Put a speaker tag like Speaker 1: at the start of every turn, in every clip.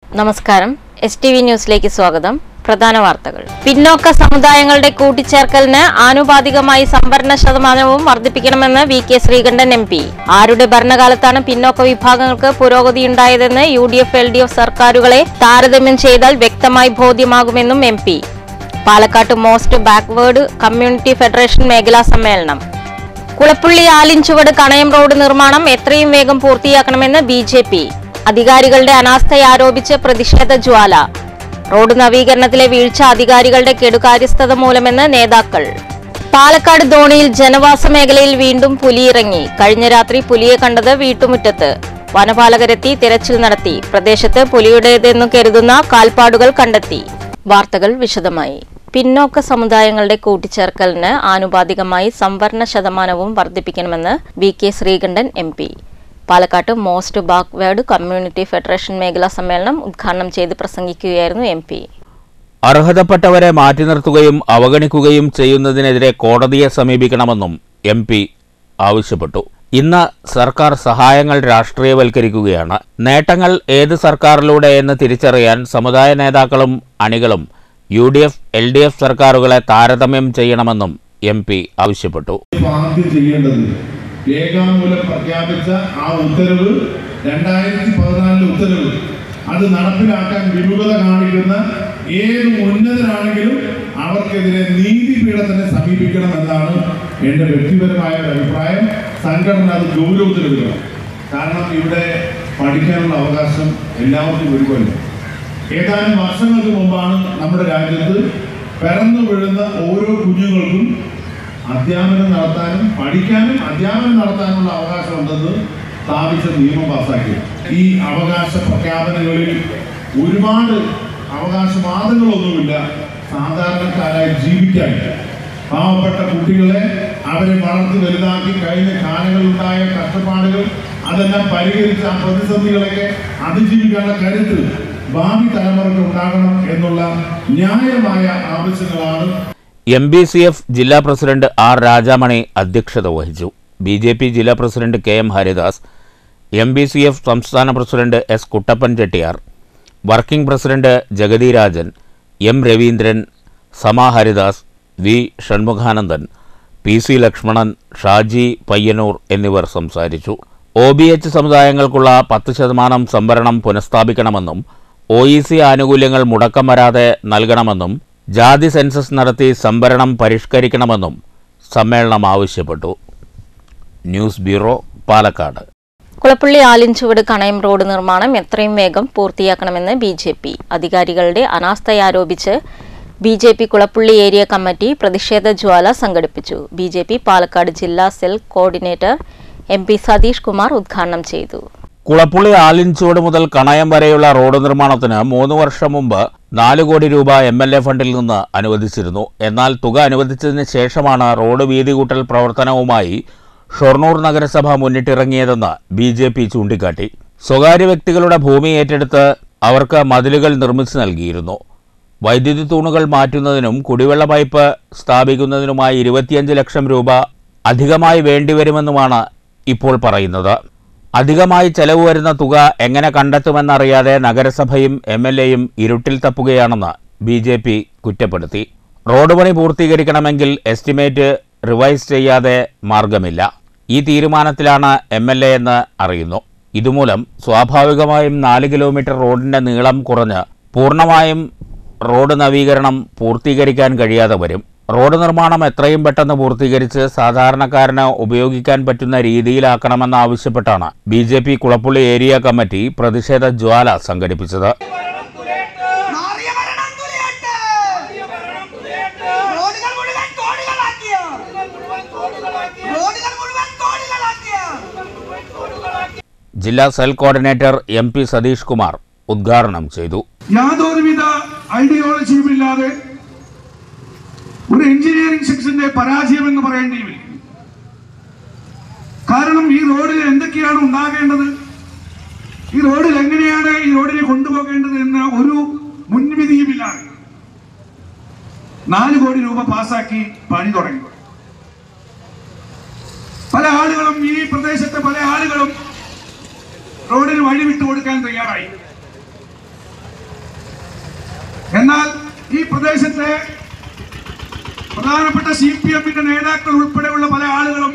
Speaker 1: നമസ്കാരം, STV ന്യൂസിലേക്ക് സ്വാഗതം. പ്രധാന വാർത്തകൾ. പിന്നോക്ക സമുദായങ്ങളുടെ കൂട്ടിച്ചേർക്കലിന് ആനുപാതികമായി സംവരണ ശതമാനവും വർദ്ധിപ്പിക്കണമെന്ന് VK ശ്രീകണ്ഠൻ MP. ആരുടെ ഭരണകാലത്താണ് പിന്നോക്ക വിഭാഗങ്ങൾക്ക് പുരോഗതിയുണ്ടായതെന്ന് UDF LDF സർക്കാരുകളെ താരതമ്യം ചെയ്താൽ വ്യക്തമായി ബോധ്യമാകുമെന്നും MP. പാലക്കാട്ട് മോസ്റ്റ് ബാക്ക്വേർഡ് കമ്മ്യൂണിറ്റി ഫെഡറേഷൻ മേഖലാ സമ്മേളനം. കുളപ്പുള്ളി ആലിൻചുവട് കണയം റോഡ് നിർമ്മാണം എത്രയും വേഗം പൂർത്തിയാക്കണമെന്ന് BJP. അധികാരികളുടെ അനാസ്ഥയാരോപിച്ച് പ്രതിഷേധ ജ്വാല. റോഡ് നവീകരണത്തിലെ വീഴ്ച അധികാരികളുടെ കെടുകാര്യസ്ഥത മൂലമെന്ന് നേതാക്കൾ. പാലക്കാട് ധോണിയിൽ ജനവാസ മേഖലയിൽ വീണ്ടും പുലിയിറങ്ങി. കഴിഞ്ഞ രാത്രി പുലിയെ കണ്ടത് വീട്ടുമുറ്റത്ത്. വനപാലകരെത്തി തിരച്ചിൽ നടത്തി. പ്രദേശത്ത് പുലിയുടേതെന്നു കരുതുന്ന കാൽപ്പാടുകൾ കണ്ടെത്തി. വാർത്തകൾ വിശദമായി. പിന്നോക്ക സമുദായങ്ങളുടെ കൂട്ടിച്ചേർക്കലിന് ആനുപാതികമായി സംവരണ ശതമാനവും വർദ്ധിപ്പിക്കണമെന്ന് VK ശ്രീകണ്ഠൻ MP. പാലക്കാട്ട് മോസ്റ്റ് ബാക്ക്വേർഡ് കമ്മ്യൂണിറ്റി ഫെഡറേഷൻ മേഖലാ സമ്മേളനം ഉദ്ഘാടനം ചെയ്ത് പ്രസംഗിക്കുകയായിരുന്നു MP.
Speaker 2: അർഹതപ്പെട്ടവരെ മാറ്റി നിർത്തുകയും അവഗണിക്കുകയും ചെയ്യുന്നതിനെതിരെ കോടതിയെ സമീപിക്കണമെന്നും MP ആവശ്യപ്പെട്ടു. ഇന്ന് സർക്കാർ സഹായങ്ങൾ രാഷ്ട്രീയവൽക്കരിക്കുകയാണ്. നേട്ടങ്ങൾ ഏത് സർക്കാരിലൂടെ എന്ന് തിരിച്ചറിയാൻ സമുദായ നേതാക്കളും അണികളും UDF LDF സർക്കാരുകളെ താരതമ്യം ചെയ്യണമെന്നും MP ആവശ്യപ്പെട്ടു.
Speaker 3: രേഖാമൂലം പ്രഖ്യാപിച്ച ആ ഉത്തരവ് 2014 ഉത്തരവ് അത് നടപ്പിലാക്കാൻ വിമുഖത കാണിക്കുന്ന ഏത് ഉന്നതരാണെങ്കിലും അവർക്കെതിരെ നീതിപീഠത്തിനെ സമീപിക്കണമെന്നാണ് എൻ്റെ വ്യക്തിപരമായ ഒരു അഭിപ്രായം. സംഘടന അത് ഗൗരവത്തിലെടുക്കണം. കാരണം ഇവിടെ പഠിക്കാനുള്ള അവകാശം എല്ലാവർക്കും ഒരുപോലെ. ഏതാനും വർഷങ്ങൾക്ക് മുമ്പാണ് നമ്മുടെ രാജ്യത്ത് പിറന്നു വീഴുന്ന ഓരോ കുഞ്ഞുങ്ങൾക്കും അധ്യാപനം നടത്താനും പഠിക്കാനും അധ്യാപനം നടത്താനുള്ള അവകാശമുണ്ടെന്ന് സ്ഥാപിച്ച നിയമം പാസാക്കി. ഈ അവകാശ പ്രഖ്യാപനങ്ങളിൽ ഒരുപാട് അവകാശവാദങ്ങളൊന്നുമില്ല. സാധാരണക്കാരായി ജീവിക്കാൻ പാവപ്പെട്ട കുട്ടികളെ അവരെ വളർത്തി വലുതാക്കി കഴിഞ്ഞ കാലങ്ങളിലുണ്ടായ കഷ്ടപ്പാടുകൾ അതെല്ലാം പരിഹരിച്ച് ആ പ്രതിസന്ധികളൊക്കെ അതിജീവിക്കാനുള്ള കരുത്ത് ഭാവി തലമുറയ്ക്ക് ഉണ്ടാകണം എന്നുള്ള ന്യായമായ ആവശ്യങ്ങളാണ്.
Speaker 2: MBCF ജില്ലാ പ്രസിഡന്റ് R. രാജാമണി അധ്യക്ഷത വഹിച്ചു. BJP ജില്ലാ പ്രസിഡന്റ് KM ഹരിദാസ്, MBCF സംസ്ഥാന president S. Kuttappan Chettiar, working president Jagathy Rajan, M. Raveendran, Sama Haridas, V. Shanmukhanandan, PC Lakshmanan, Shaji Payyanur എന്നിവർ സംസാരിച്ചു. OBH സമുദായങ്ങൾക്കുള്ള 10% സംവരണം പുനഃസ്ഥാപിക്കണമെന്നും OEC ആനുകൂല്യങ്ങൾ മുടക്കം വരാതെ നൽകണമെന്നും ജാതി സെൻസസ് നടത്തി സംവരണം പരിഷ്കരിക്കണമെന്നും സമ്മേളനം ആവശ്യപ്പെട്ടു. News bureau, Palakkad.
Speaker 1: Kulappully Alinchuvadu Kanayam road നിർമ്മാണം എത്രയും വേഗം പൂർത്തിയാക്കണമെന്ന് BJP. അധികാരികളുടെ അനാസ്ഥയാരോപിച്ച് BJP കുളപ്പുള്ളി ഏരിയ കമ്മിറ്റി പ്രതിഷേധ ജ്വാല സംഘടിപ്പിച്ചു. BJP പാലക്കാട് ജില്ലാ cell coordinator MP Satheesh Kumar ഉദ്ഘാടനം ചെയ്തു.
Speaker 2: കുളപ്പുള്ളി ആലിൻചുവട് മുതൽ കണയം വരെയുള്ള റോഡ് നിർമ്മാണത്തിന് 3 വർഷം മുമ്പ് 4 കോടി രൂപ MLA ഫണ്ടിൽ നിന്ന് അനുവദിച്ചിരുന്നു. എന്നാൽ തുക അനുവദിച്ചതിന് ശേഷമാണ് റോഡ് വീതികൂട്ടൽ പ്രവർത്തനവുമായി ഷൊർണൂർ നഗരസഭ മുന്നിട്ടിറങ്ങിയതെന്ന് BJP ചൂണ്ടിക്കാട്ടി. സ്വകാര്യ വ്യക്തികളുടെ ഭൂമി ഏറ്റെടുത്ത് അവർക്ക് മതിലുകൾ നിർമ്മിച്ചു നൽകിയിരുന്നു. വൈദ്യുതി തൂണുകൾ മാറ്റുന്നതിനും കുടിവെള്ള പൈപ്പ് സ്ഥാപിക്കുന്നതിനുമായി 25 ലക്ഷം രൂപ അധികമായി വേണ്ടിവരുമെന്നുമാണ് ഇപ്പോൾ പറയുന്നത്. അധികമായി ചെലവ് വരുന്ന തുക എങ്ങനെ കണ്ടെത്തുമെന്നറിയാതെ നഗരസഭയും MLAയും ഇരുട്ടിൽ തപ്പുകയാണെന്ന് BJP കുറ്റപ്പെടുത്തി. റോഡ് പണി പൂർത്തീകരിക്കണമെങ്കിൽ എസ്റ്റിമേറ്റ് റിവൈസ് ചെയ്യാതെ മാർഗമില്ല. ഈ തീരുമാനത്തിലാണ് MLA എന്ന് അറിയുന്നു. ഇതുമൂലം സ്വാഭാവികമായും 4 കിലോമീറ്റർ റോഡിൻ്റെ നീളം കുറഞ്ഞ് പൂർണ്ണമായും റോഡ് നവീകരണം പൂർത്തീകരിക്കാൻ കഴിയാതെ വരും. റോഡ് നിർമ്മാണം എത്രയും പെട്ടെന്ന് പൂർത്തീകരിച്ച് സാധാരണക്കാരന് ഉപയോഗിക്കാൻ പറ്റുന്ന രീതിയിലാക്കണമെന്നാവശ്യപ്പെട്ടാണ് BJP കുളപ്പുള്ളി ഏരിയ കമ്മിറ്റി പ്രതിഷേധ ജ്വാല സംഘടിപ്പിച്ചത്. ജില്ലാ cell coordinator MP Satheesh Kumar ഉദ്ഘാടനം ചെയ്തു.
Speaker 4: യാതൊരുവിധ ഐഡിയോളജിയുമില്ലാതെ ഒരു എഞ്ചിനീയറിംഗ് സെക്ഷന്റെ പരാജയം എന്ന് പറയേണ്ടി വരും. കാരണം ഈ റോഡിൽ എന്തൊക്കെയാണ് ഉണ്ടാകേണ്ടത്, ഈ റോഡിൽ എങ്ങനെയാണ് ഈ റോഡിനെ കൊണ്ടുപോകേണ്ടത് എന്ന ഒരു മുൻവിധിയുമില്ലാതെ 4 കോടി രൂപ പാസാക്കി പണി തുടങ്ങി. പല ആളുകളും ഈ പ്രദേശത്തെ പല ആളുകളും റോഡിന് വഴി വിട്ടുകൊടുക്കാൻ തയ്യാറായി. എന്നാൽ ഈ പ്രദേശത്തെ പ്രധാനപ്പെട്ട CPM-ന്റെ നേതാക്കൾ ഉൾപ്പെടെയുള്ള പല ആളുകളും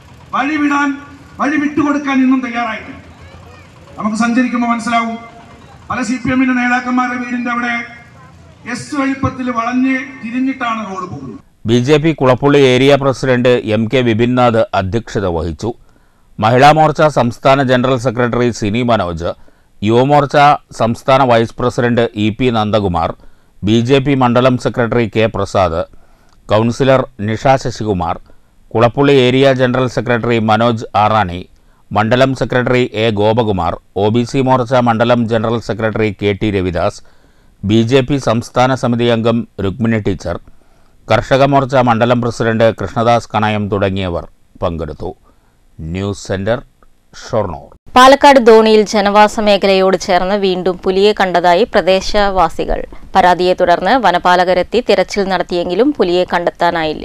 Speaker 4: വഴി വിട്ടുകൊടുക്കാൻ ഇന്നും തയ്യാറായിട്ടില്ല. നമുക്ക് സഞ്ചരിക്കുമ്പോൾ മനസ്സിലാവും, പല CPM-ന്റെ നേതാക്കന്മാരുടെ വീടിന്റെ അവിടെ എസ് വഴിപ്പത്തിൽ വളഞ്ഞ് തിരിഞ്ഞിട്ടാണ് റോഡ് പോകുന്നത്.
Speaker 2: BJP Kulappully area president MK Vipinnath അധ്യക്ഷത വഹിച്ചു. മഹിളാ മോർച്ച സംസ്ഥാന ജനറൽ സെക്രട്ടറി സിനി മനോജ്, യുവമോർച്ച സംസ്ഥാന vice president EP Nandakumar, BJP മണ്ഡലം secretary K Prasad, councillor Nisha Sasikumar, Kulappully area general secretary Manoj Arani, മണ്ഡലം secretary A Gopakumar, OBC Morcha മണ്ഡലം general secretary KT Ravidas, BJP സംസ്ഥാന സമിതി അംഗം രുക്മിണി ടീച്ചർ, കർഷക മോർച്ച മണ്ഡലം പ്രസിഡന്റ് കൃഷ്ണദാസ് കണയം തുടങ്ങിയവർ പങ്കെടുത്തു. News centre, Shoranur.
Speaker 1: പാലക്കാട് ധോണിയിൽ ജനവാസ മേഖലയോട് ചേർന്ന് വീണ്ടും പുലിയെ കണ്ടതായി പ്രദേശവാസികൾ. പരാതിയെ തുടർന്ന് വനപാലകരെത്തി തിരച്ചിൽ നടത്തിയെങ്കിലും പുലിയെ കണ്ടെത്താനായില്ല.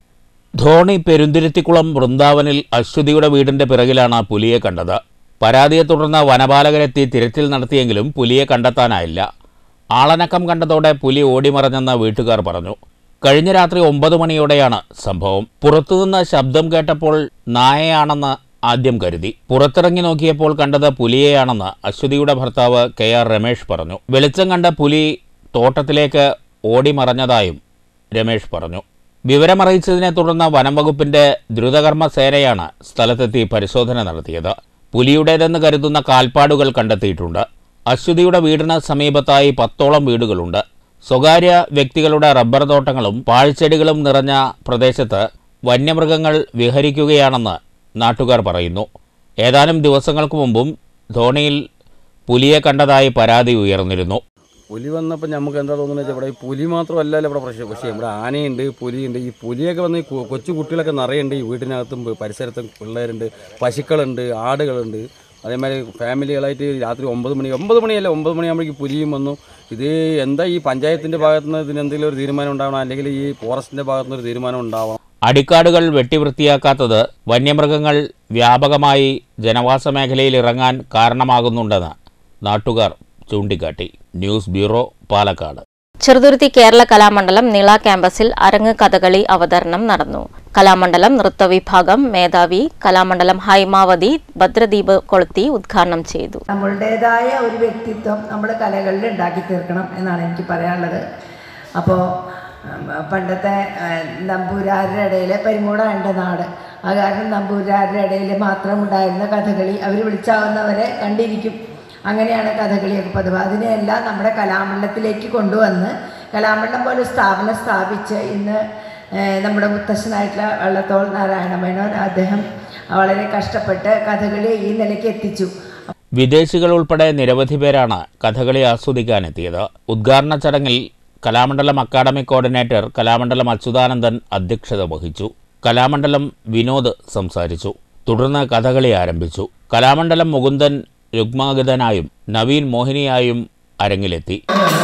Speaker 2: ധോണി പെരുന്തിരുത്തിക്കുളം വൃന്ദാവനിൽ അശ്വതിയുടെ വീടിന്റെ പിറകിലാണ് പുലിയെ കണ്ടത്. പരാതിയെ തുടർന്ന് വനപാലകരെത്തി തിരച്ചിൽ നടത്തിയെങ്കിലും പുലിയെ കണ്ടെത്താനായില്ല. ആളനക്കം കണ്ടതോടെ പുലി ഓടിമറഞ്ഞെന്ന് വീട്ടുകാർ പറഞ്ഞു. കഴിഞ്ഞ രാത്രി 9 മണിയോടെയാണ് സംഭവം. പുറത്തുനിന്ന് ശബ്ദം കേട്ടപ്പോൾ നായയാണെന്ന് ആദ്യം കരുതി. പുറത്തിറങ്ങി നോക്കിയപ്പോൾ കണ്ടത് പുലിയെയാണെന്ന് അശ്വതിയുടെ ഭർത്താവ് KR രമേഷ് പറഞ്ഞു. വെളിച്ചം കണ്ട പുലി തോട്ടത്തിലേക്ക് ഓടിമറഞ്ഞതായും രമേഷ് പറഞ്ഞു. വിവരമറിയിച്ചതിനെ തുടർന്ന് വനം വകുപ്പിന്റെ ദ്രുതകർമ്മ സേനയാണ് സ്ഥലത്തെത്തി പരിശോധന നടത്തിയത്. പുലിയുടേതെന്ന് കരുതുന്ന കാൽപ്പാടുകൾ കണ്ടെത്തിയിട്ടുണ്ട്. അശ്വതിയുടെ വീടിന് സമീപത്തായി 10ഓളം വീടുകളുണ്ട്. സ്വകാര്യ വ്യക്തികളുടെ റബ്ബർ തോട്ടങ്ങളും പാഴ്ചെടികളും നിറഞ്ഞ പ്രദേശത്ത് വന്യമൃഗങ്ങൾ വിഹരിക്കുകയാണെന്ന് നാട്ടുകാർ പറയുന്നു. ഏതാനും ദിവസങ്ങൾക്ക് മുമ്പും ധോണിയിൽ പുലിയെ കണ്ടതായി പരാതി ഉയർന്നിരുന്നു.
Speaker 5: പുലി വന്നപ്പോൾ നമുക്ക് എന്താ തോന്നുന്നത് വെച്ചാൽ ഇവിടെ ഈ പുലി മാത്രമല്ലല്ലോ ഇവിടെ പ്രശ്നം. പക്ഷേ ഇവിടെ ആനയുണ്ട്, പുലിയുണ്ട്. ഈ പുലിയൊക്കെ വന്ന് കൊച്ചു കുട്ടികളൊക്കെ നിറയുണ്ട്. ഈ വീട്ടിനകത്തും പരിസരത്തും പിള്ളേരുണ്ട്, പശുക്കളുണ്ട്, ആടുകളുണ്ട്. അതേമാതിരി ഫാമിലികളായിട്ട് രാത്രി 9 മണിയാകുമ്പോഴേക്കും പുലിയും വന്നു. ഇത് എന്താ ഈ പഞ്ചായത്തിൻ്റെ ഭാഗത്തു നിന്ന് ഇതിന് എന്തെങ്കിലും ഒരു തീരുമാനം ഉണ്ടാവണം, അല്ലെങ്കിൽ ഈ ഫോറസ്റ്റിൻ്റെ ഭാഗത്തു നിന്ന് ഒരു തീരുമാനം ഉണ്ടാവണം.
Speaker 2: അടിക്കാടുകൾ വെട്ടിവൃത്തിയാക്കാത്തത് വന്യമൃഗങ്ങൾ വ്യാപകമായി ജനവാസ മേഖലയിൽ ഇറങ്ങാൻ കാരണമാകുന്നുണ്ടെന്ന് നാട്ടുകാർ ചൂണ്ടിക്കാട്ടി. News bureau, Palakkad.
Speaker 1: ചെറുതുരുത്തി കേരള കലാമണ്ഡലം നിള ക്യാമ്പസിൽ അരങ്ങ് കഥകളി അവതരണം നടന്നു. കലാമണ്ഡലം നൃത്തവിഭാഗം മേധാവി കലാമണ്ഡലം ഹൈമാവതി ഭദ്രദീപ് കൊളുത്തി ഉദ്ഘാടനം ചെയ്തു.
Speaker 6: നമ്മളുടേതായ ഒരു വ്യക്തിത്വം നമ്മൾ കലകളിൽ ഉണ്ടാക്കി തീർക്കണം എന്നാണ് എനിക്ക് പറയാനുള്ളത്. അപ്പോൾ പണ്ടത്തെ നമ്പൂരാരുടെ ഇടയിൽ പരിമൂട എൻ്റെ നാട്, ആ കാരണം നമ്പൂരാരുടെ ഇടയിൽ മാത്രം ഉണ്ടായിരുന്ന കഥകളി അവർ വിളിച്ചാവുന്നവരെ കണ്ടിരിക്കും. അങ്ങനെയാണ് കഥകളിയൊക്കെ പതിവ്. അതിനെയെല്ലാം നമ്മുടെ കലാമണ്ഡലത്തിലേക്ക് കൊണ്ടുവന്ന് കലാമണ്ഡലം പോലെ സ്ഥാപനം സ്ഥാപിച്ച് ഇന്ന് നമ്മുടെ മുത്തശ്ശനായിട്ടുള്ള വള്ളത്തോൾ നാരായണ മേനോൻ അദ്ദേഹം വളരെ കഷ്ടപ്പെട്ട് കഥകളി ഈ നിലയ്ക്ക് എത്തിച്ചു.
Speaker 2: വിദേശികൾ ഉൾപ്പെടെ നിരവധി പേരാണ് കഥകളി ആസ്വദിക്കാനെത്തിയത്. ഉദ്ഘാടന ചടങ്ങിൽ കലാമണ്ഡലം അക്കാദമിക് കോർഡിനേറ്റർ കലാമണ്ഡലം അച്യുതാനന്ദൻ അധ്യക്ഷത വഹിച്ചു. കലാമണ്ഡലം വിനോദ് സംസാരിച്ചു. തുടർന്ന് കഥകളി ആരംഭിച്ചു. കലാമണ്ഡലം മുകുന്ദൻ രുഗ്മാഗതനായും നവീൻ മോഹിനിയായും അരങ്ങിലെത്തി.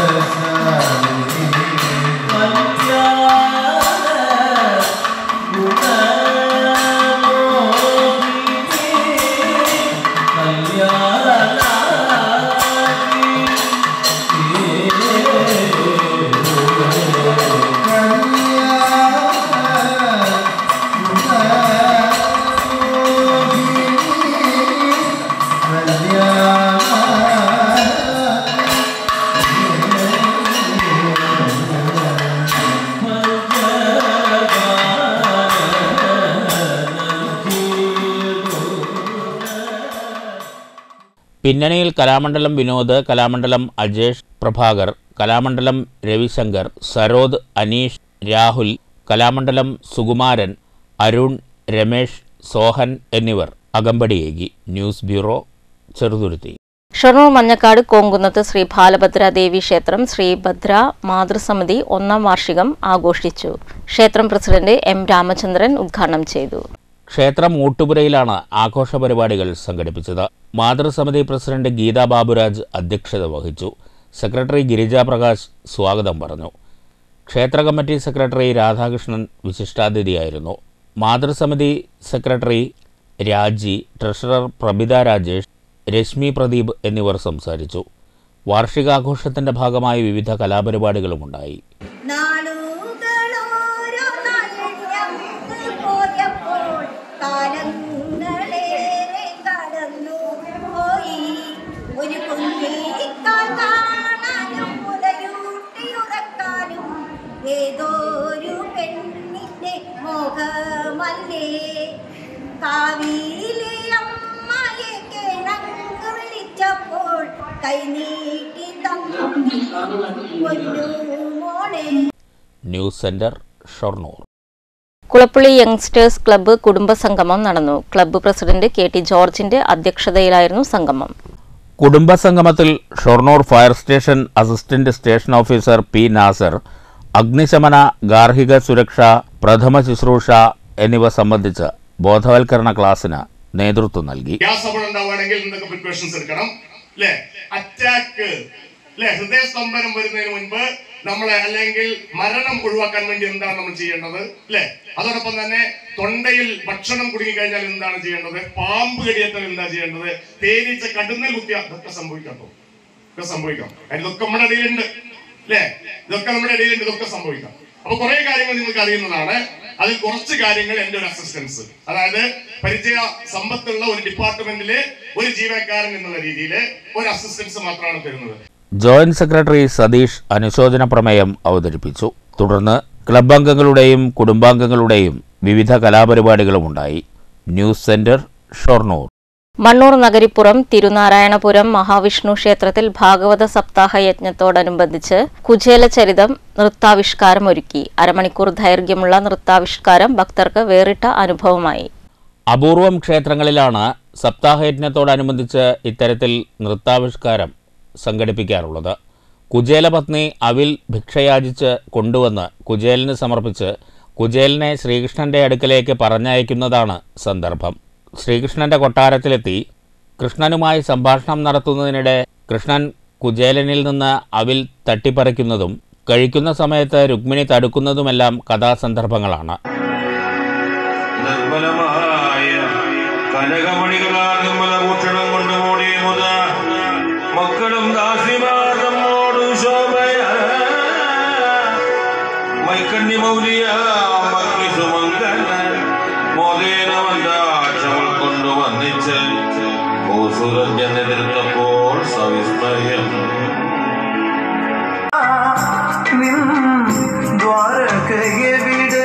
Speaker 2: പിന്നണിയിൽ കലാമണ്ഡലം വിനോദ്, കലാമണ്ഡലം അജേഷ് പ്രഭാകർ, കലാമണ്ഡലം രവിശങ്കർ, സരോദ്, അനീഷ്, രാഹുൽ, കലാമണ്ഡലം സുകുമാരൻ, അരുൺ, രമേഷ്, സോഹൻ എന്നിവർ അകമ്പടിയേകി. News bureau, Cheruthuruthy.
Speaker 1: ഷൊർണൂർ മഞ്ഞക്കാട് കോങ്കുന്നത്ത് ശ്രീ ബാലഭദ്ര ദേവി ക്ഷേത്രം ശ്രീഭദ്ര മാതൃസമിതി 1ാം വാർഷികം ആഘോഷിച്ചു. ക്ഷേത്രം പ്രസിഡന്റ് M രാമചന്ദ്രൻ ഉദ്ഘാടനം ചെയ്തു.
Speaker 2: ക്ഷേത്രം ഊട്ടുപുരയിലാണ് ആഘോഷ പരിപാടികൾ സംഘടിപ്പിച്ചത്. മാതൃസമിതി പ്രസിഡന്റ് ഗീതാ ബാബുരാജ് അധ്യക്ഷത വഹിച്ചു. സെക്രട്ടറി ഗിരിജ പ്രകാശ് സ്വാഗതം പറഞ്ഞു. ക്ഷേത്ര കമ്മിറ്റി സെക്രട്ടറി രാധാകൃഷ്ണൻ വിശിഷ്ടാതിഥിയായിരുന്നു. മാതൃസമിതി സെക്രട്ടറി രാജി, ട്രഷറർ പ്രഭിത രാജേഷ്, രശ്മി പ്രദീപ് എന്നിവർ സംസാരിച്ചു. വാർഷികാഘോഷത്തിന്റെ ഭാഗമായി വിവിധ കലാപരിപാടികളുമുണ്ടായി.
Speaker 7: ഏതോരു പെണ്ണിന്റെ മോഹമല്ലേ കാവിയിലെ അമ്മയെ കിഴങ്ങ് വിളിച്ചപ്പോൾ കൈനീട്ടി തന്നു മോളെ.
Speaker 2: News centre Shoranur.
Speaker 1: Kulappully youngsters club കുടുംബസംഗമം നടന്നു. ക്ലബ്ബ് പ്രസിഡന്റ് കെ ടി ജോർജിന്റെ അധ്യക്ഷതയിലായിരുന്നു സംഗമം.
Speaker 2: കുടുംബസംഗമത്തിൽ Shoranur fire station assistant station officer P Nasar അഗ്നിശമന, ഗാർഹിക സുരക്ഷ, പ്രഥമ ശുശ്രൂഷ എന്നിവ സംബന്ധിച്ച് ബോധവൽക്കരണ ക്ലാസിന് നേതൃത്വം നൽകി.
Speaker 8: അറ്റാക്ക് ഹൃദയസ്തംഭനം വരുന്നതിന് മുൻപ് നമ്മളെ അല്ലെങ്കിൽ മരണം ഒഴിവാക്കാൻ വേണ്ടി എന്താണ് നമ്മൾ ചെയ്യേണ്ടത് അല്ലെ? അതോടൊപ്പം തന്നെ തൊണ്ടയിൽ ഭക്ഷണം കുടുങ്ങി കഴിഞ്ഞാൽ എന്താണ് ചെയ്യേണ്ടത്? പാമ്പ് കടിയേറ്റാൽ എന്താ ചെയ്യേണ്ടത്? തേനീച്ച കടുന്നൽ കുത്തിയാൽ ഇതൊക്കെ സംഭവിക്കാം. ഇതൊക്കെ നമ്മുടെ ഇടയിലുണ്ട് അല്ലെ? ഇതൊക്കെ നമ്മുടെ ഇടയിലുണ്ട്, ഇതൊക്കെ സംഭവിക്കാം. അപ്പൊ കുറെ കാര്യങ്ങൾ നിങ്ങൾക്ക് അറിയുന്നതാണ്. അതിൽ കുറച്ച് കാര്യങ്ങൾ എന്റെ ഒരു അസിസ്റ്റൻസ്, അതായത് പരിചയ സമ്പത്തുള്ള ഒരു ഡിപ്പാർട്ട്മെന്റിലെ ഒരു ജീവനക്കാരൻ എന്നുള്ള രീതിയിൽ ഒരു അസിസ്റ്റൻസ് മാത്രമാണ് തരുന്നത്.
Speaker 2: ജോയിന്റ് സെക്രട്ടറി സതീഷ് അനുശോചന പ്രമേയം അവതരിപ്പിച്ചു. തുടർന്ന് ക്ലബ് അംഗങ്ങളുടെയും കുടുംബാംഗങ്ങളുടെയും വിവിധ കലാപരിപാടികളുമുണ്ടായി. News centre Shoranur.
Speaker 1: മണ്ണൂർ നഗരിപ്പുറം തിരുനാരായണപുരം മഹാവിഷ്ണു ക്ഷേത്രത്തിൽ ഭാഗവത സപ്താഹ യജ്ഞത്തോടനുബന്ധിച്ച് കുചേലചരിതം നൃത്താവിഷ്കാരമൊരുക്കി. അരമണിക്കൂർ ദൈർഘ്യമുള്ള നൃത്താവിഷ്കാരം ഭക്തർക്ക് വേറിട്ട അനുഭവമായി.
Speaker 2: അപൂർവം ക്ഷേത്രങ്ങളിലാണ് സപ്താഹയജ്ഞത്തോടനുബന്ധിച്ച് ഇത്തരത്തിൽ നൃത്താവിഷ്കാരം സംഘടിപ്പിക്കാറുള്ളത്. കുചേലപത്നി അവിൽ ഭിക്ഷയാചിച്ച് കൊണ്ടുവന്ന് കുചേലന് സമർപ്പിച്ച് കുചേലനെ ശ്രീകൃഷ്ണന്റെ അടുക്കലേക്ക് പറഞ്ഞയക്കുന്നതാണ് സന്ദർഭം. ശ്രീകൃഷ്ണന്റെ കൊട്ടാരത്തിലെത്തി കൃഷ്ണനുമായി സംഭാഷണം നടത്തുന്നതിനിടെ കൃഷ്ണൻ കുചേലനിൽ നിന്ന് അവിൽ തട്ടിപ്പറിക്കുന്നതും കഴിക്കുന്ന സമയത്ത് രുക്മിണി തടുക്കുന്നതുമെല്ലാം കഥാസന്ദർഭങ്ങളാണ്.
Speaker 9: മക്കളും ദാസിമാതമ്മോടും ശോഭയ മൈക്കണ്ണി മൗലിയ മക്കി സുമംഗലൻ മോദേന വന്ദാക്ഷമൾ കൊണ്ടുവന്നിച്ച് ഓസുരജ്ഞനെതിർത്തപ്പോൾ സവിസ്മയം ദ്വാരകയെവിടെ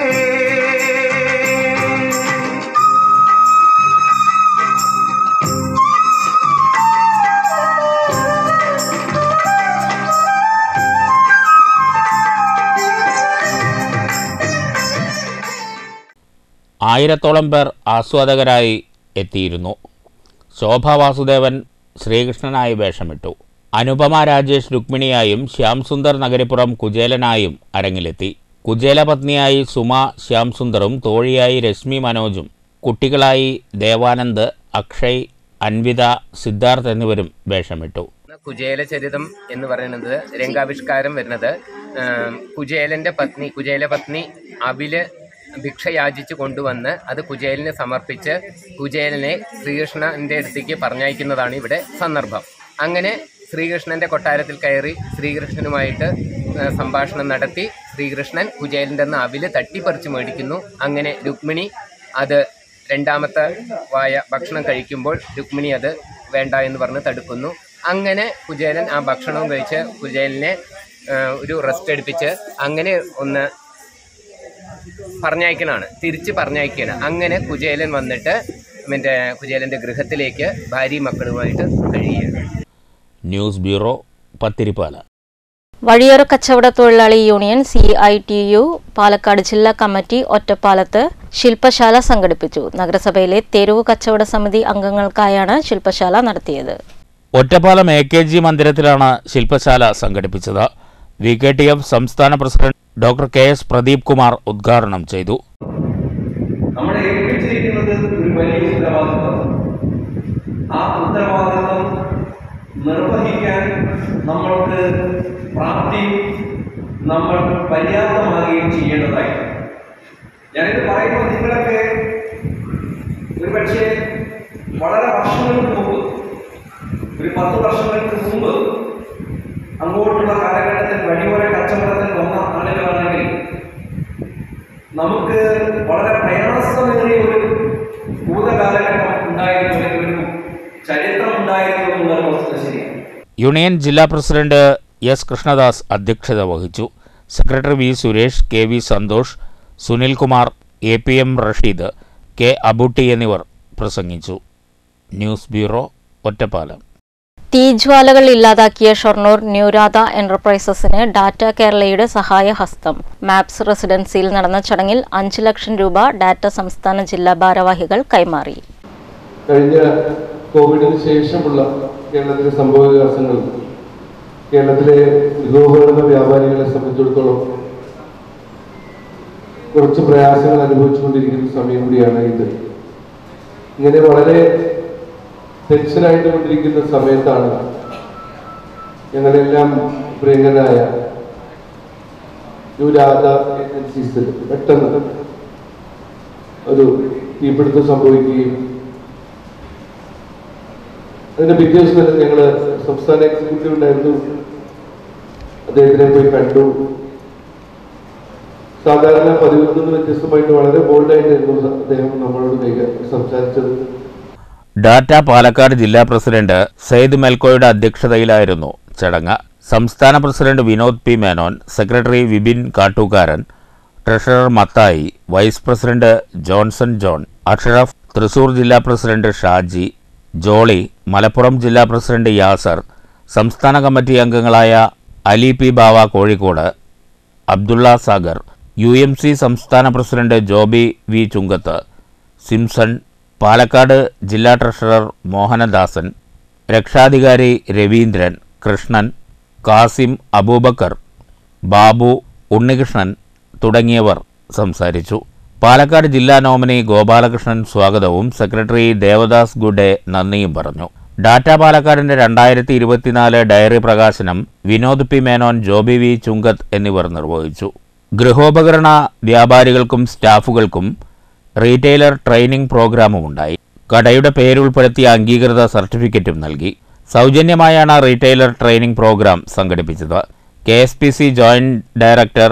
Speaker 2: 1000-ഓളം പേർ ആസ്വാദകരായി എത്തിയിരുന്നു. ശോഭ വാസുദേവൻ ശ്രീകൃഷ്ണനായി വേഷമിട്ടു. അനുപമ രാജേഷ് രുക്മിണിയായും ശ്യാം സുന്ദർ നഗരിപ്പുറം കുചേലനായും അരങ്ങിലെത്തി. കുചേലപത്നിയായി സുമ ശ്യാം സുന്ദറും തോഴിയായി രശ്മി മനോജും കുട്ടികളായി ദേവാനന്ദ്, അക്ഷയ്, അൻവിത, സിദ്ധാർത്ഥ് എന്നിവരും വേഷമിട്ടു.
Speaker 10: കുചേലചരിതം എന്ന് പറയുന്നത് രംഗാവിഷ്കാരം വരുന്നത് കുചേലപത്നി അവില് ഭിക്ഷയാചിച്ച് കൊണ്ടുവന്ന് അത് കുചേലന് സമർപ്പിച്ച് കുചേലനെ ശ്രീകൃഷ്ണന്റെ അടുത്തേക്ക് പറഞ്ഞയക്കുന്നതാണ് ഇവിടെ സന്ദർഭം. അങ്ങനെ ശ്രീകൃഷ്ണന്റെ കൊട്ടാരത്തിൽ കയറി ശ്രീകൃഷ്ണനുമായിട്ട് സംഭാഷണം നടത്തി ശ്രീകൃഷ്ണൻ കുചേലൻ്റെ നിന്ന് അവില് തട്ടിപ്പറിച്ച് മേടിക്കുന്നു. അങ്ങനെ രുക്മിണി അത് രണ്ടാമത്തെ ഭക്ഷണം കഴിക്കുമ്പോൾ രുക്മിണി അത് വേണ്ട എന്ന് പറഞ്ഞ് തടുക്കുന്നു. അങ്ങനെ കുചേലൻ ആ ഭക്ഷണവും കഴിച്ച് കുചേലനെ ഒരു റെസ്റ്റ് എടുപ്പിച്ച് അങ്ങനെ ഒന്ന് തിരിച്ച് പറഞ്ഞയക്കുകയാണ്. അങ്ങനെ കുചേലൻ വന്നിട്ട് കുചേലന്റെ ഗൃഹത്തിലേക്ക് ഭാര്യയും മക്കളുമായിട്ട് കഴിയുകയാണ്.
Speaker 2: News bureau, Pathirippala.
Speaker 1: വഴിയോര കച്ചവട തൊഴിലാളി യൂണിയൻ CITU പാലക്കാട് ജില്ലാ കമ്മിറ്റി ഒറ്റപ്പാലത്ത് ശില്പശാല സംഘടിപ്പിച്ചു. നഗരസഭയിലെ തെരുവ് കച്ചവട സമിതി അംഗങ്ങൾക്കായാണ് ശില്പശാല നടത്തിയത്.
Speaker 2: ഒറ്റപ്പാലം AKG മന്ദിരത്തിലാണ് ശില്പശാല സംഘടിപ്പിച്ചത്. VKTF സംസ്ഥാന president doctor KS Pradeep Kumar ഉദ്ഘാടനം ചെയ്തു.
Speaker 11: നമ്മളെ ഏൽപ്പിച്ചിരിക്കുന്നത് ഒരു വലിയ ഉത്തരവാദിത്വം. ആ ഉത്തരവാദിത്വം നിർവഹിക്കാൻ നമ്മൾക്ക് പ്രാപ്തി നമ്മൾ പര്യാപ്തമാകുകയും ചെയ്യേണ്ടതായി. ഞാനിത് പറയുമ്പോൾ നിങ്ങളൊക്കെ ഒരുപക്ഷെ വളരെ വർഷങ്ങൾക്ക് മുമ്പ്, ഒരു 10 വർഷങ്ങൾക്ക് മുമ്പ് അങ്ങോട്ടുള്ള കാലഘട്ടത്തിൽ വഴിയോര കച്ചവടത്തിൽ വന്ന ആളുകളാണെങ്കിൽ നമുക്ക് വളരെ പ്രയാസമേറിയ ഒരു ഭൂതകാലഘട്ടം ഉണ്ടായിരുന്നു, ഒരു ചരിത്രം ഉണ്ടായിരുന്നു എന്നുള്ളത് വസ്തുത ശരിയാണ്.
Speaker 2: യൂണിയൻ ജില്ലാ പ്രസിഡന്റ് എസ് കൃഷ്ണദാസ് അധ്യക്ഷത വഹിച്ചു. Secretary V Suresh, K V Santhosh, Sunilkumar, APM Rasheed, K Abootty എന്നിവർ പ്രസംഗിച്ചു. News bureau, Ottapalam.
Speaker 1: തീജ്വാലകൾ ഇല്ലാതാക്കിയ ഷൊർണൂർ ന്യൂരാധ എന്റർപ്രൈസസിന് ഡാറ്റ കേരളയുടെ സഹായഹസ്തം. മാപ്സ് റെസിഡൻസിയിൽ നടന്ന ചടങ്ങിൽ 5 ലക്ഷം രൂപ ഡാറ്റ സംസ്ഥാന ജില്ലാ ഭാരവാഹികൾ കൈമാറി.
Speaker 12: കഴിഞ്ഞ കോവിഡിന് ശേഷമുള്ള കേരളത്തിലെ സംഭവവികാസങ്ങൾ കേരളത്തിലെ ഗൃഹോപകരണ വ്യാപാരികളെ സംബന്ധിച്ചിടത്തോളം കുറച്ച് പ്രയാസങ്ങൾ അനുഭവിച്ചുകൊണ്ടിരിക്കുന്ന സമയം കൂടിയാണ് ഇത്. ഇങ്ങനെ വളരെ ടെൻഷനായിട്ട് കൊണ്ടിരിക്കുന്ന സമയത്താണ് ഞങ്ങളെല്ലാം പ്രിയങ്കരായ ന്യൂരാധ ഏജൻസീസിൽ പെട്ടെന്ന് ഒരു തീപിടുത്തം സംഭവിക്കുകയും അതിന്റെ പിറ്റേ ദിവസം തന്നെ ഞങ്ങൾ സംസ്ഥാന എക്സിക്യൂട്ടീവ് ഉണ്ടായിരുന്നു, അദ്ദേഹത്തിനെ പോയി കണ്ടു. സാധാരണ പതിവിൽ നിന്ന് വ്യത്യസ്തമായിട്ട് വളരെ ബോൾഡായിട്ടായിരുന്നു അദ്ദേഹം നമ്മളോട് സംസാരിച്ചത്.
Speaker 2: ഡാറ്റ പാലക്കാട് ജില്ലാ പ്രസിഡന്റ് സെയ്ദ് മെൽക്കോയുടെ അധ്യക്ഷതയിലായിരുന്നു ചടങ്ങ്. സംസ്ഥാന president Vinod P Menon, secretary Vipin Kattookaran, treasurer Mathai, vice president Johnson John, Ashraf, Thrissur ജില്ലാ പ്രസിഡന്റ് ഷാജി, ജോളി, മലപ്പുറം ജില്ലാ പ്രസിഡന്റ് യാസർ, സംസ്ഥാന കമ്മിറ്റി അംഗങ്ങളായ അലി പി ബാവ കോഴിക്കോട്, അബ്ദുള്ള സാഗർ, UMC സംസ്ഥാന president Joby V Chunkath, Simson, Palakkad ജില്ലാ ട്രഷറർ മോഹനദാസൻ, രക്ഷാധികാരി രവീന്ദ്രൻ, കൃഷ്ണൻ, കാസിം, അബൂബക്കർ, ബാബു, ഉണ്ണികൃഷ്ണൻ തുടങ്ങിയവർ സംസാരിച്ചു. പാലക്കാട് ജില്ലാ നോമിനി ഗോപാലകൃഷ്ണൻ സ്വാഗതവും സെക്രട്ടറി ദേവദാസ് ഗുഡെ നന്ദിയും പറഞ്ഞു. ഡാറ്റ പാലക്കാടിന്റെ 2024 ഡയറി പ്രകാശനം വിനോദ് പി മേനോൻ, ജോബി വി ചുങ്കത്ത് എന്നിവർ നിർവഹിച്ചു. ഗൃഹോപകരണ വ്യാപാരികൾക്കും സ്റ്റാഫുകൾക്കും റീറ്റെയിലർ ട്രെയിനിംഗ് പ്രോഗ്രാമും ഉണ്ടായി. കടയുടെ പേരുൾപ്പെടുത്തിയ അംഗീകൃത സർട്ടിഫിക്കറ്റും നൽകി. സൗജന്യമായാണ് റീറ്റെയിലർ ട്രെയിനിംഗ് പ്രോഗ്രാം സംഘടിപ്പിച്ചത്. KSPC joint director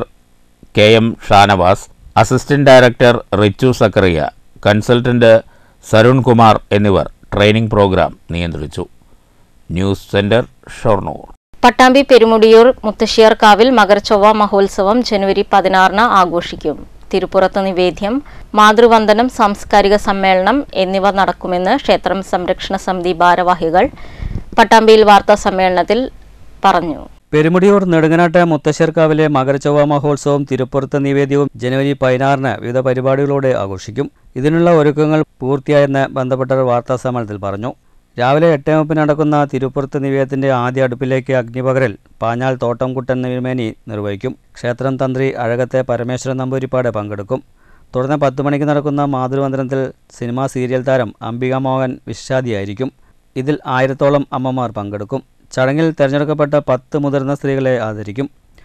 Speaker 2: KM Shanavas, assistant director Richu Zachariah, consultant Sarun Kumar എന്നിവർ ട്രെയിനിംഗ് പ്രോഗ്രാം നിയന്ത്രിച്ചു. News centre, Shoranur.
Speaker 1: പട്ടാമ്പി പെരുമുടിയൂർ മുത്തശ്ശിയാർക്കാവിൽ മകരച്ചൊവ്വ മഹോത്സവം ജനുവരി 16 ആഘോഷിക്കും. തിരുപ്പുറത്ത് നിവേദ്യം, മാതൃവന്ദനം, സാംസ്കാരിക സമ്മേളനം എന്നിവ നടക്കുമെന്ന് ക്ഷേത്രം സംരക്ഷണ സമിതി ഭാരവാഹികൾ പട്ടാമ്പിയിൽ വാർത്താ സമ്മേളനത്തിൽ പറഞ്ഞു.
Speaker 13: പെരുമുടിയൂർ നെടുങ്ങനാട്ട് മുത്തശ്ശേർക്കാവിലെ മകരച്ചൊവ്വ മഹോത്സവം തിരുപ്പുറത്ത് നിവേദ്യവും ജനുവരി 16 വിവിധ പരിപാടികളോടെ ആഘോഷിക്കും. ഇതിനുള്ള ഒരുക്കങ്ങൾ പൂർത്തിയായെന്ന് ബന്ധപ്പെട്ടവർ വാർത്താ സമ്മേളനത്തിൽ പറഞ്ഞു. രാവിലെ 8:30 നടക്കുന്ന തിരുപ്പുറത്ത് നിവേദ്യത്തിന്റെ ആദ്യ അടുപ്പിലേക്ക് അഗ്നിപകരൽ പാഞ്ഞാൽ തോട്ടംകുട്ടൻ തിരുമേനി നിർവഹിക്കും. ക്ഷേത്രം തന്ത്രി അഴകത്തെ പരമേശ്വരൻ നമ്പൂതിരിപ്പാട് പങ്കെടുക്കും. തുടർന്ന് 10 മണിക്ക് നടക്കുന്ന മാതൃവന്ദനത്തിൽ സിനിമാ സീരിയൽ താരം അംബിക മോഹൻ വിശിഷ്ടാതിയായിരിക്കും. ഇതിൽ 1000-ഓളം അമ്മമാർ പങ്കെടുക്കും. ചടങ്ങിൽ തിരഞ്ഞെടുക്കപ്പെട്ട 10 മുതിർന്ന സ്ത്രീകളെ ആദരിക്കും.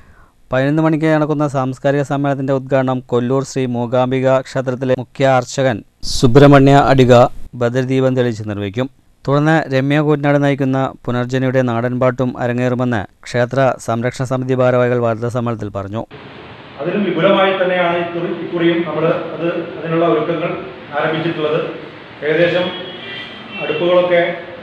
Speaker 13: 11 മണിക്ക് നടക്കുന്ന സാംസ്കാരിക സമ്മേളനത്തിന്റെ ഉദ്ഘാടനം കൊല്ലൂർ ശ്രീ മൂകാംബിക ക്ഷേത്രത്തിലെ മുഖ്യ അർച്ചകൻ സുബ്രഹ്മണ്യ അടിക ബദർദീപം തെളിച്ച് നിർവഹിക്കും. തുടർന്ന് രമ്യ കൂറ്റനാട് നയിക്കുന്ന പുനർജനിയുടെ നാടൻപാട്ടും അരങ്ങേറുമെന്ന് ക്ഷേത്ര സംരക്ഷണ സമിതി ഭാരവാഹികൾ വാർത്താ സമ്മേളനത്തിൽ പറഞ്ഞു.
Speaker 4: അതിലും വിപുലമായി തന്നെയാണ് ഇക്കുറിയും നമ്മൾ അതിനുള്ള ഒരുക്കങ്ങൾ ആരംഭിച്ചിട്ടുള്ളത്. ഏകദേശം അടുപ്പുകളുടെ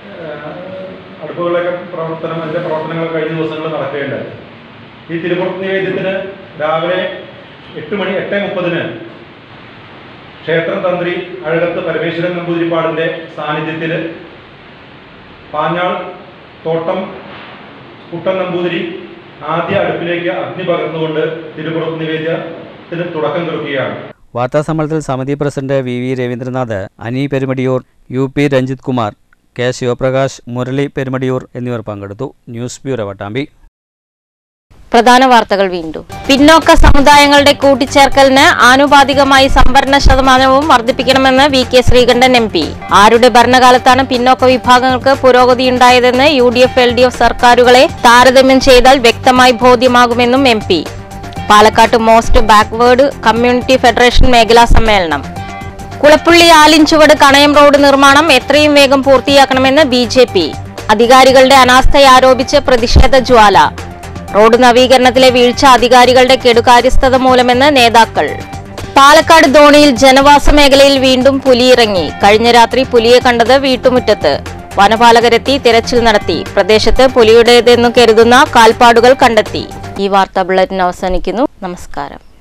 Speaker 4: പ്രവർത്തനങ്ങൾ കഴിഞ്ഞ ദിവസങ്ങളിൽ നടക്കുകയുണ്ടായി. ഈ തിരുപ്പുറത്ത് നിവേദ്യത്തിന് രാവിലെ 8:30 ക്ഷേത്രം തന്ത്രി അഴകത്ത് പരമേശ്വരൻ നമ്പൂതിരിപ്പാടിൻ്റെ സാന്നിധ്യത്തിൽ പാഞ്ഞാൾ തോട്ടം കുട്ടൻ നമ്പൂതിരി ആദ്യ അടുപ്പിലേക്ക് അഗ്നി പകർന്നുകൊണ്ട് തിരുപ്പുറത്ത് നിവേദ്യത്തിന് തുടക്കം കുറിക്കുകയാണ്.
Speaker 13: വാർത്താ സമ്മേളനത്തിൽ സമിതി president VV Raveendranath, Ani Perumadiyoor, UP Ranjith Kumar, K Sivaprakash, Murali Perumadiyoor എന്നിവർ പങ്കെടുത്തു. News bureau, Pattambi.
Speaker 1: പ്രധാന വാർത്തകൾ വീണ്ടും. പിന്നോക്ക സമുദായങ്ങളുടെ കൂട്ടിച്ചേർക്കലിന് ആനുപാതികമായി സംവരണ ശതമാനവും വർദ്ധിപ്പിക്കണമെന്ന് VK ശ്രീകണ്ഠൻ MP. ആരുടെ ഭരണകാലത്താണ് പിന്നോക്ക വിഭാഗങ്ങൾക്ക് പുരോഗതിയുണ്ടായതെന്ന് UDF LDF സർക്കാരുകളെ താരതമ്യം ചെയ്താൽ വ്യക്തമായി ബോധ്യമാകുമെന്നും MP. പാലക്കാട്ട് മോസ്റ്റ് ബാക്ക്വേർഡ് കമ്മ്യൂണിറ്റി ഫെഡറേഷൻ മേഖലാ സമ്മേളനം. കുളപ്പുള്ളി ആലിൻചുവട് കണയം റോഡ് നിർമ്മാണം എത്രയും വേഗം പൂർത്തിയാക്കണമെന്ന് BJP. അധികാരികളുടെ അനാസ്ഥയാരോപിച്ച് പ്രതിഷേധ ജ്വാല. റോഡ് നവീകരണത്തിലെ വീഴ്ച അധികാരികളുടെ കെടുകാര്യസ്ഥത മൂലമെന്ന് നേതാക്കൾ. പാലക്കാട് ധോണിയിൽ ജനവാസ മേഖലയിൽ വീണ്ടും പുലിയിറങ്ങി. കഴിഞ്ഞ രാത്രി പുലിയെ കണ്ടത് വീട്ടുമുറ്റത്ത്. വനപാലകരെത്തി തിരച്ചിൽ നടത്തി. പ്രദേശത്ത് പുലിയുടേതെന്നു കരുതുന്ന കാൽപ്പാടുകൾ കണ്ടെത്തി. ഈ വാർത്താ ബുള്ളറ്റിൻ അവസാനിക്കുന്നു. നമസ്കാരം.